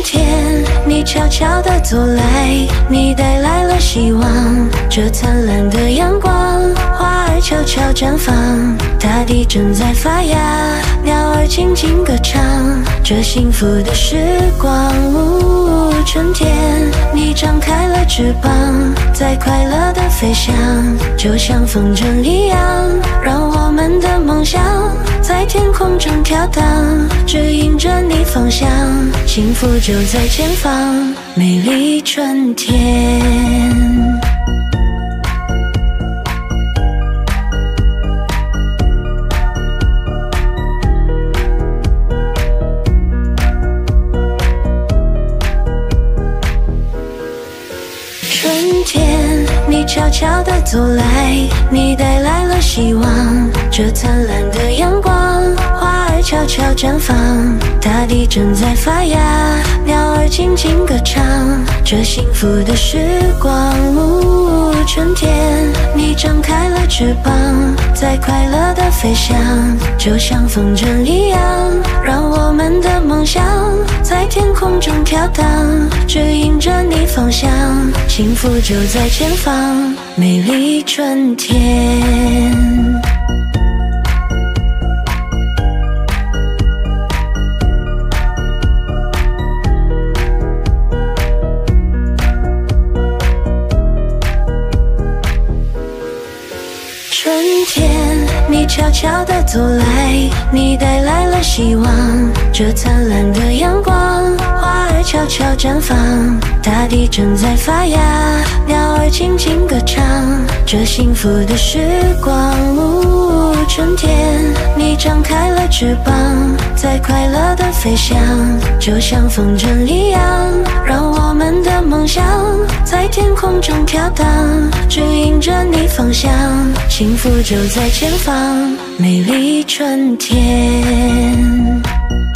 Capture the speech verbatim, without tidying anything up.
天，你悄悄地走来，你带来了希望。这灿烂的阳光，花儿悄悄绽放，大地正在发芽，鸟儿轻轻歌唱。这幸福的时光，呜，春天，你张开了翅膀，在快乐地飞翔，就像风筝一样，让我们的梦想在天空中飘荡，指引着你方向，幸福就在前方，美丽春天。春天，你悄悄地走来，你带来了希望。这灿烂的阳光，花儿悄悄绽放，大地正在发芽，鸟儿轻轻歌唱。这幸福的时光，呜，春天，你张开了翅膀，在快乐地飞翔，就像风筝一样，让我们的梦想在天空中飘荡，指引着你方向，幸福就在前方，美丽春天。春天，你悄悄地走来，你带来了希望。这灿烂的阳光，花儿悄悄绽放，大地正在发芽，鸟儿轻轻歌唱。这幸福的时光，呜，春天，你张开了翅膀，在快乐地飞翔，就像风筝一样，让我们的梦想在天空中飘荡，指引着你方向，幸福就在前方，美丽春天。